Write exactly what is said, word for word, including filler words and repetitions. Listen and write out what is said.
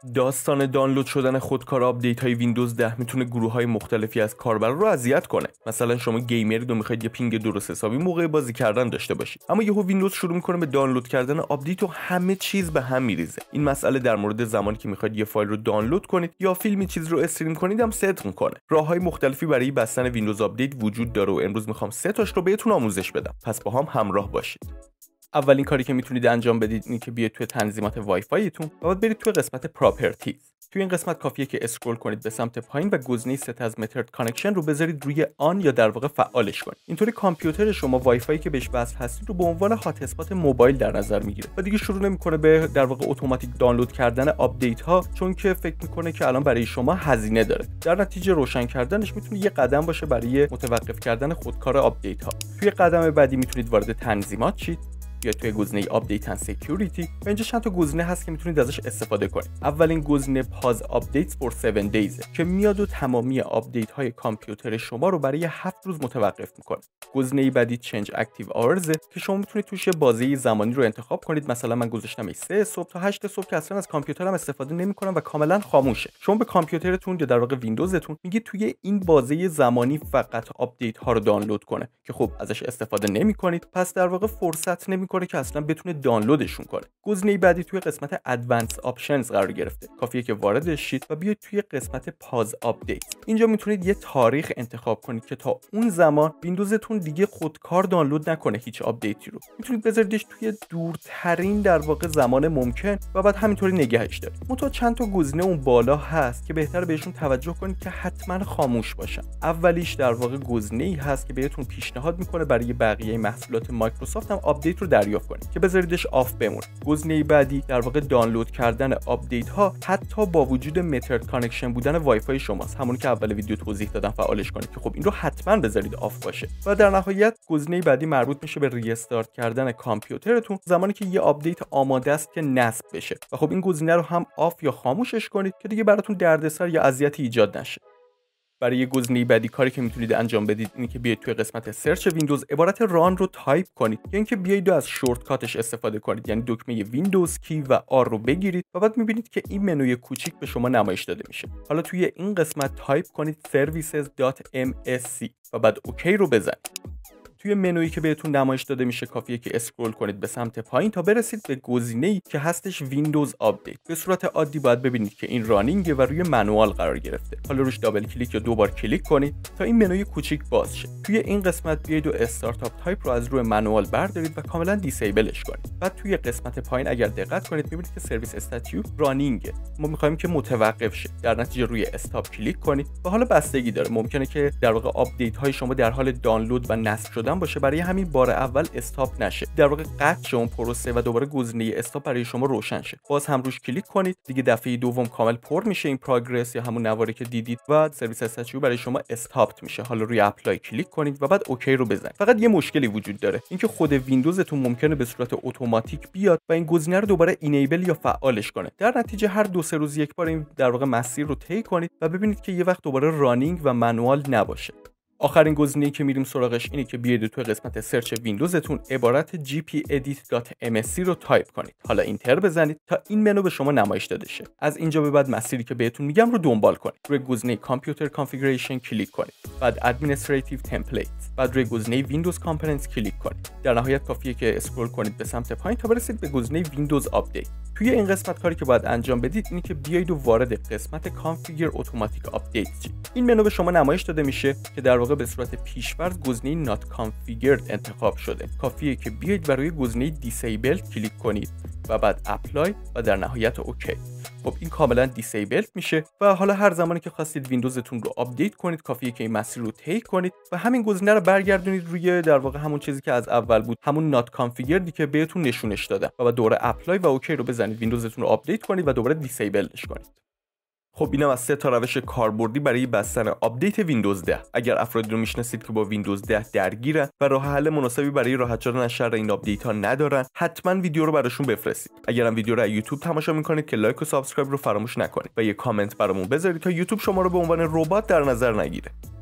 داستان دانلود شدن خودکار آپدیت های ویندوز ده میتونه گروه های مختلفی از کاربرا رو اذیت کنه. مثلا شما گیمرید و میخواید یه پینگ درست حسابی موقع بازی کردن داشته باشید، اما یهو ویندوز شروع میکنه به دانلود کردن آپدیت و همه چیز به هم میریزه. این مسئله در مورد زمانی که میخواید یه فایل رو دانلود کنید یا فیلمی چیز رو استریم کنید هم صدق میکنه. راههای مختلفی برای بستن ویندوز آپدیت وجود داره و امروز میخوام سه تاش رو بهتون آموزش بدم. پس با هم همراه باشید. اولین کاری که میتونید انجام بدید اینه که بیاید توی تنظیمات وای فایتون و بعد برید توی قسمت پراپرتیز. توی این قسمت کافیه که اسکرول کنید به سمت پایین و گزینه ست از متد کانکشن رو بذارید روی آن یا در واقع فعالش کنید. اینطوری کامپیوتر شما وای فای که بهش وصل هستید رو به عنوان هات اسپات موبایل در نظر میگیره و دیگه شروع نمیکنه به در واقع اتوماتیک دانلود کردن آپدیت ها، چون که فکر میکنه که الان برای شما هزینه داره. در نتیجه روشن کردنش میتونه یه قدم باشه برای متوقف کردن خودکار آپدیت ها. توی قدم بعدی میتونید وارد تنظیمات شید یا توی گزینه آپدیت اند سکیوریتی و اینجا چند تا گزینه هست که میتونید ازش استفاده کنید. اولین گزینه پاز آپدیتس فور هفت دیز که میاد و تمامی آپدیت های کامپیوتر شما رو برای هفت روز متوقف میکنه. گزینه بعدی چنج اکتیو آورز که شما میتونید توش بازه زمانی رو انتخاب کنید. مثلا من گذاشتم سه صبح تا هشت صبح که اصلا از کامپیوترم استفاده نمیکنم و کاملا خاموشه. شما به کامپیوترتون یا در واقع ویندوزتون میگید توی این بازه زمانی فقط آپدیت ها رو دانلود کنه که خب ازش استفاده نمیکنید، پس در واقع فرصت نمیکنه که اصلا بتونه دانلودشون کنه. گزینه بعدی توی قسمت ادوانس آپشنز قرار گرفته. کافیه که وارد شید و بیاید توی قسمت پاز آپدیت. اینجا میتونید یه تاریخ انتخاب کنید که تا اون زمان ویندوزتون دیگه خودکار دانلود نکنه هیچ آپدیتی رو. میتونید بذاریدش توی دورترین در واقع زمان ممکن و بعد همینطوری نگهش دارید. منتها چند تا گزینه اون بالا هست که بهتره بهشون توجه کنید که حتما خاموش باشن. اولیش در واقع گزینه‌ای هست که بهتون پیشنهاد میکنه برای بقیه محصولات مایکروسافت هم آپدیت رو دریافت کنید که بذاریدش آف بمونه. گزینه بعدی در واقع دانلود کردن آپدیت ها حتی با وجود متد کانکشن بودن وای فای شماست، همونی که اول ویدیو توضیح دادم فعالش کنید که خب این رو حتما بذارید آف باشه. و در نهایت گزینه بعدی مربوط میشه به ری استارت کردن کامپیوترتون زمانی که یه آپدیت آماده است که نصب بشه و خب این گزینه رو هم آف یا خاموشش کنید که دیگه براتون دردسر یا اذیتی ایجاد نشه. برای گزینه بعدی کاری که میتونید انجام بدید اینه که بیاید توی قسمت سرچ ویندوز عبارت ران رو تایپ کنید یا اینکه بیاید و از شورتکاتش استفاده کنید، یعنی دکمه ویندوز کی و آر رو بگیرید و بعد میبینید که این منوی کوچیک به شما نمایش داده میشه. حالا توی این قسمت تایپ کنید services dot m s c و بعد اوکی رو بزنید. توی منویی که بهتون نمایش داده میشه کافیه که اسکرول کنید به سمت پایین تا برسید به گزینه‌ای که هستش ویندوز آپدیت. به صورت عادی باید ببینید که این رانینگه و روی منوال قرار گرفته. حالا روش دابل کلیک یا دو بار کلیک کنید تا این منوی کوچیک باز شه. توی این قسمت بیاید و استارتاپ تایپ رو از روی منوال بردارید و کاملا دیسیبلش کنید. بعد توی قسمت پایین اگر دقت کنید میبینید که سرویس استاتیو رانینگه. ما می‌خوایم که متوقف شه. در نتیجه روی استاپ کلیک کنید و حالا بستگی داره، ممکنه که در واقع آپدیت های شما در حال دانلود و نصب شدن باشه، برای همین بار اول استاپ نشه، در واقع قطع شه اون پروسه و دوباره گزینه استاپ برای شما روشن شه. باز هم روش کلیک کنید، دیگه دفعه دوم کامل پر میشه این پروگرس یا همون نواری که دیدید و سرویس استاتیو برای شما استاپ میشه. حالا روی اپلای کلیک کنید و بعد اوکی رو بزنید. فقط یه مشکلی وجود داره، اینکه خود ویندوزتون ممکنه به صورت اتوماتیک بیاد و این گزینه رو دوباره اینیبل یا فعالش کنه. در نتیجه هر دو سه روز یک بار این در واقع مسیر رو طی کنید و ببینید که یه وقت دوباره رانینگ و منوال نباشه. آخرین گزینه‌ای که میریم سراغش اینه که بیاید توی قسمت سرچ ویندوزتون عبارت جی پی ادیت دات ام اس سی رو تایپ کنید. حالا اینتر بزنید تا این منو به شما نمایش داده شه. از اینجا به بعد مسیری که بهتون میگم رو دنبال کنید. روی گزینه کامپیوتر کانفیگریشن کلیک کنید. بعد ادمنستریتیو تمپلیت. بعد روی گزینه ویندوز کامپوننتس کلیک کنید. در نهایت کافیه که اسکرول کنید به سمت پایین تا برسید به گزینه ویندوز آپدیت. توی این قسمت کاری که باید انجام بدید اینه که بیاید و وارد قسمت کانفیگر اتوماتیک آپدیت شید. این منو به شما نمایش داده میشه که در واقع به صورت پیش‌فرض گزینه not configured انتخاب شده. کافیه که بیاید برای گزینه disable کلیک کنید و بعد اپلای و در نهایت اوکی. خب این کاملا دیسیبل میشه و حالا هر زمانی که خواستید ویندوزتون رو آپدیت کنید کافیه که این مسیر رو طی کنید و همین گزینه رو برگردونید روی در واقع همون چیزی که از اول بود، همون not configured که بهتون نشونش دادم و بعد دوباره اپلای و اوکی رو بزنید، ویندوزتون رو آپدیت کنید و دوباره دیسیبلش کنید. خب اینم از سه تا روش کاربردی برای بستن آپدیت ویندوز ده. اگر افرادی رو میشناسید که با ویندوز ده درگیرن و راه حل مناسبی برای راحت شدن از شر این آپدیت ها ندارن، حتما ویدیو رو براشون بفرستید. اگر هم ویدیو رو از یوتیوب تماشا میکنید که لایک و سابسکرایب رو فراموش نکنید و یه کامنت برامون بذارید تا یوتیوب شما رو به عنوان ربات در نظر نگیره.